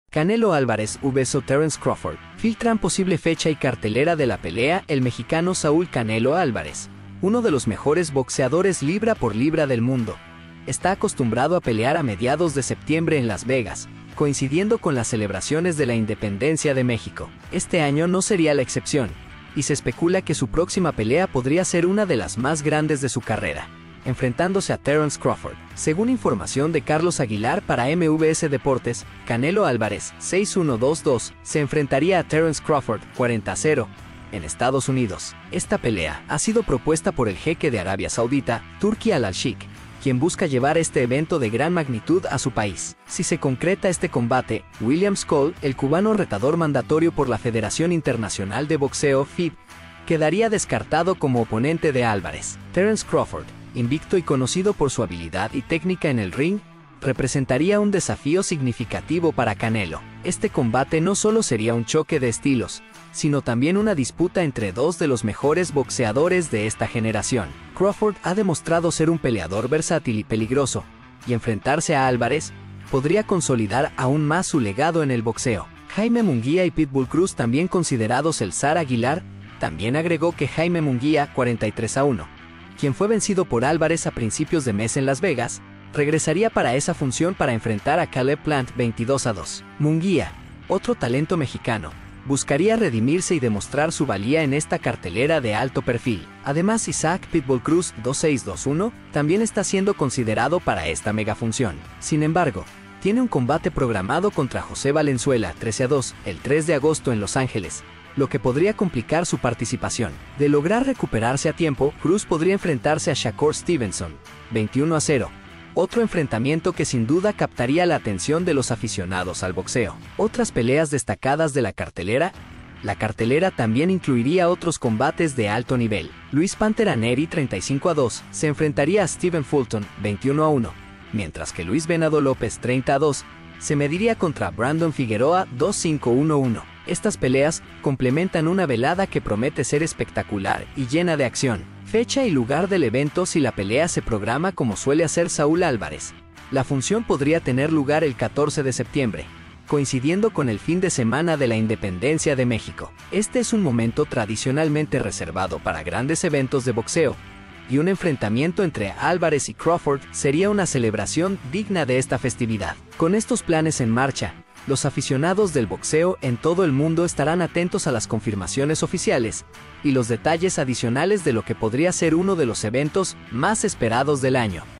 Canelo Álvarez vs Terence Crawford. Filtran posible fecha y cartelera de la pelea. El mexicano Saúl Canelo Álvarez, uno de los mejores boxeadores libra por libra del mundo, está acostumbrado a pelear a mediados de septiembre en Las Vegas, coincidiendo con las celebraciones de la independencia de México. Este año no sería la excepción, y se especula que su próxima pelea podría ser una de las más grandes de su carrera, enfrentándose a Terence Crawford. Según información de Carlos Aguilar para MVS Deportes, Canelo Álvarez, 6122, se enfrentaría a Terence Crawford, 40-0, en Estados Unidos. Esta pelea ha sido propuesta por el jeque de Arabia Saudita, Turki Al-Sheikh, quien busca llevar este evento de gran magnitud a su país. Si se concreta este combate, William Skoll, el cubano retador mandatorio por la Federación Internacional de Boxeo (FIB), quedaría descartado como oponente de Álvarez. Terence Crawford, invicto y conocido por su habilidad y técnica en el ring, representaría un desafío significativo para Canelo. Este combate no solo sería un choque de estilos, sino también una disputa entre dos de los mejores boxeadores de esta generación. Crawford ha demostrado ser un peleador versátil y peligroso, y enfrentarse a Álvarez podría consolidar aún más su legado en el boxeo. Jaime Munguía y Pitbull Cruz, también considerados el zar Aguilar, también agregó que Jaime Munguía, 43-1, quien fue vencido por Álvarez a principios de mes en Las Vegas, regresaría para esa función para enfrentar a Caleb Plant, 22-2. Munguía, otro talento mexicano, buscaría redimirse y demostrar su valía en esta cartelera de alto perfil. Además, Isaac Pitbull Cruz, 26-21, también está siendo considerado para esta megafunción. Sin embargo, tiene un combate programado contra José Valenzuela, 13-2, el 3 de agosto en Los Ángeles, lo que podría complicar su participación. De lograr recuperarse a tiempo, Cruz podría enfrentarse a Shakur Stevenson, 21-0, otro enfrentamiento que sin duda captaría la atención de los aficionados al boxeo. Otras peleas destacadas de la cartelera. La cartelera también incluiría otros combates de alto nivel. Luis Pantera Neri, 35-2, se enfrentaría a Stephen Fulton, 21-1, mientras que Luis Venado López, 30-2, se mediría contra Brandon Figueroa, 2-5-1-1. Estas peleas complementan una velada que promete ser espectacular y llena de acción. Fecha y lugar del evento. Si la pelea se programa como suele hacer Saúl Álvarez, la función podría tener lugar el 14 de septiembre, coincidiendo con el fin de semana de la independencia de México. Este es un momento tradicionalmente reservado para grandes eventos de boxeo, y un enfrentamiento entre Álvarez y Crawford sería una celebración digna de esta festividad. Con estos planes en marcha, los aficionados del boxeo en todo el mundo estarán atentos a las confirmaciones oficiales y los detalles adicionales de lo que podría ser uno de los eventos más esperados del año.